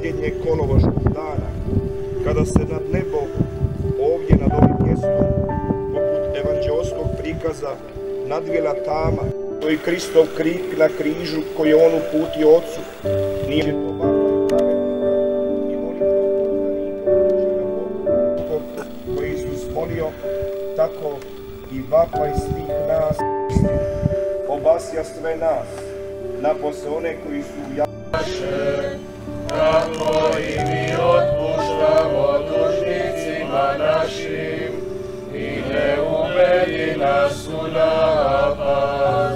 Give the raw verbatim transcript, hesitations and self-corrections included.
posljednjeg kolovoškog dana, kada se nad nebom, ovdje nad ovim mjestom, poput evanđeoskog prikaza, nadvila tama, to je Kristov krik na križu koji je on uputio Otcu. Nije to vapaj pravednika i molitva pouzdanika koji Isus molio, tako i vapaj svih nas obasja sve nas, napose one koji su jaše, kako i mi otpuštamo dužnicima našim, i ne uvedi nas u napast,